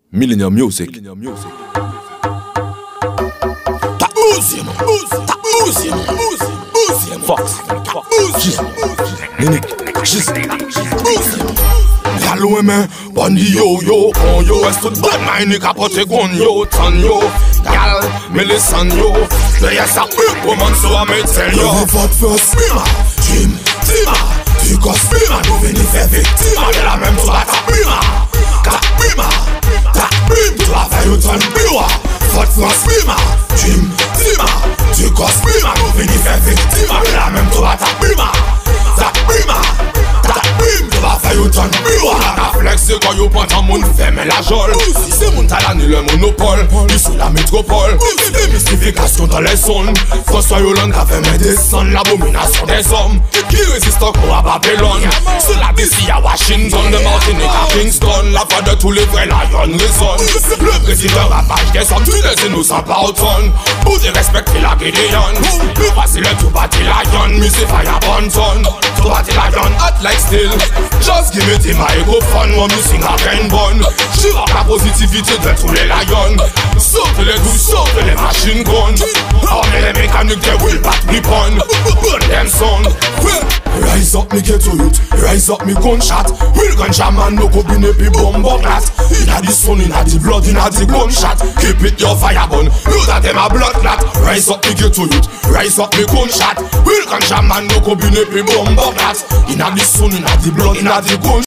Millennium Music. Fox. Ninick. Yalou men, bandi yo, on yo, est tout Badmahiny capote gon yo, tan yo, gal, melisan yo, playa sa comment so a metel yo. Fod'France, bima, Jim, tima, tu cos bima, nous veni faire victime, de la même toi ta bima, tu la fais yo tan biwa. Fod'France, bima, Jim, tima, tu cos bima, nous veni faire victime, de la même toi ta bima, tu la fais yo tan biwa. Flex quand yo prend un monde ferme la jole. Si c'est mon talent le monopole, il sous la métropole. Démystification dans les zones. François Hollande a fait mes descendre l'abomination des hommes qui résistent encore à Babylone. Cela d'ici à Washington, de Martinique à Kingston, la voix de tous les vrais lions résonne. Le président ravage des hommes, tous les innocents pardonnent. Pour respecter la Gideon, le voici le Toba Di Lion, music fire abandon. Toba Di Lion, hot like steel. Just give me the microphone. Moi me sing a rainbow. Je vois la positivité de tous les lions. Saute les douces, saute les machine guns. Armez les mécaniques des will bat me pun. Burn them sound. Rise up me get to youth, rise up me gunshot. Will ganja man no go bine pi bombo clat. Inna the sun, inna the blood, inna the gunshot. Keep it your fire burn, know that them a blood clot. Rise up me get to youth, rise up me gunshot. Will ganja man no go bine pi bombo clat. Inna the sun, inna the blood, inna the gunshot.